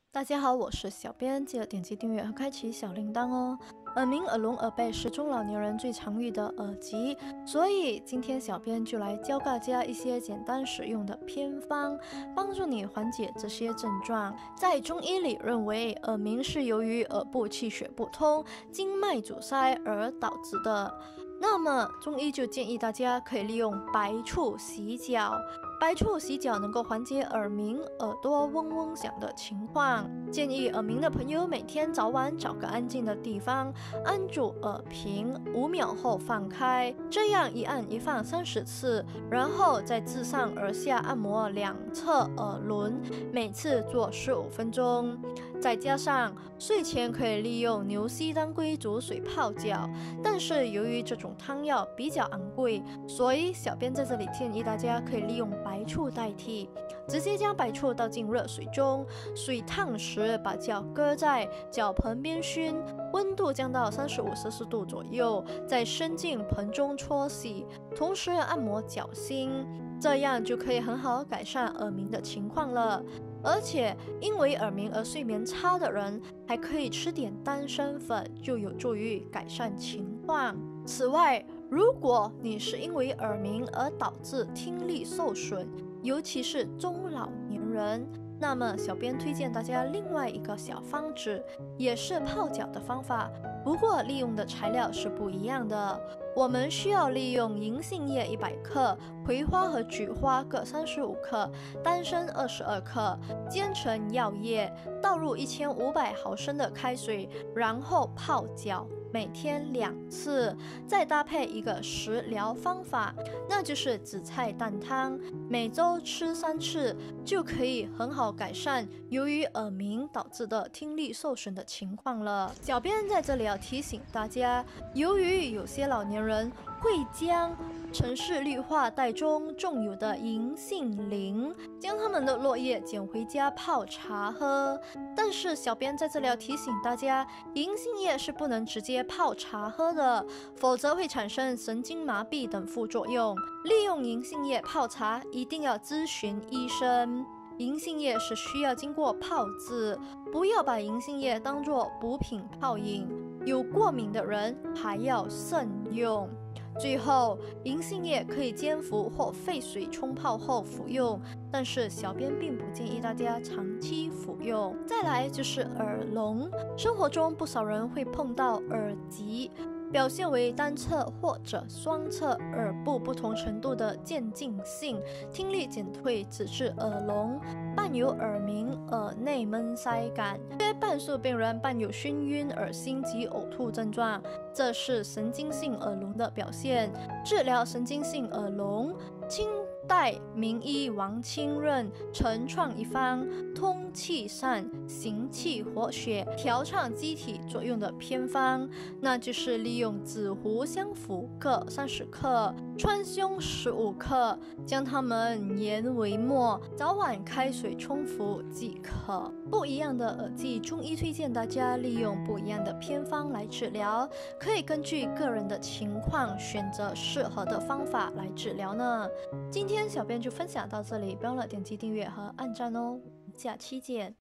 大家好，我是小编，记得点击订阅和开启小铃铛哦。耳鸣、耳聋、耳背是中老年人最常遇的耳疾，所以今天小编就来教大家一些简单使用的偏方，帮助你缓解这些症状。在中医里认为，耳鸣是由于耳部气血不通、经脉阻塞而导致的。那么中医就建议大家可以利用白醋洗脚。白醋洗脚能够缓解耳鸣、耳朵嗡嗡响的情况。建议耳鸣的朋友每天早晚找个安静的地方，按住耳屏5秒后放开，这样一按一放30次，然后再自上而下按摩两侧耳轮，每次做15分钟。再加上睡前可以利用牛膝当归煮水泡脚，但是由于这种汤药比较昂贵，所以小编在这里建议大家可以利用白醋代替，直接将白醋倒进热水中，水烫时把脚搁在脚盆边熏，温度降到35摄氏度左右，再伸进盆中搓洗，同时按摩脚心，这样就可以很好改善耳鸣的情况了。而且因为耳鸣而睡眠差的人，还可以吃点丹参粉，就有助于改善情况。此外，如果你是因为耳鸣而导致听力受损，尤其是中老年人，那么小编推荐大家另外一个小方子，也是泡脚的方法，不过利用的材料是不一样的。我们需要利用银杏叶100克、葵花和菊花各35克、丹参22克，煎成药液，倒入1500毫升的开水，然后泡脚。每天2次，再搭配一个食疗方法，那就是紫菜蛋汤，每周吃3次，就可以很好改善由于耳鸣导致的听力受损的情况了。小编在这里要提醒大家，由于有些老年人会将城市绿化带中种有的银杏林，将它们的落叶捡回家泡茶喝。但是小编在这里要提醒大家，银杏叶是不能直接泡茶喝的，否则会产生神经麻痹等副作用。利用银杏叶泡茶一定要咨询医生。银杏叶是需要经过泡制，不要把银杏叶当作补品泡饮，有过敏的人还要慎用。最后，银杏叶可以煎服或沸水冲泡后服用，但是小编并不建议大家长期服用。再来就是耳聋，生活中不少人会碰到耳疾，表现为单侧或者双侧耳部不同程度的渐进性听力减退，直至耳聋，伴有耳鸣、耳内闷塞感。约半数病人伴有眩晕、恶心及呕吐症状，这是神经性耳聋的表现。治疗神经性耳聋，清代名医王清任曾创一方通气散、行气活血、调畅机体作用的偏方，那就是利用紫胡、香附各30克、川芎15克，将它们研为末，早晚开水冲服即可。不一样的耳疾，中医推荐大家利用不一样的偏方来治疗，可以根据个人的情况选择适合的方法来治疗呢。今天小编就分享到这里，别忘了点击订阅和按赞哦，下期见。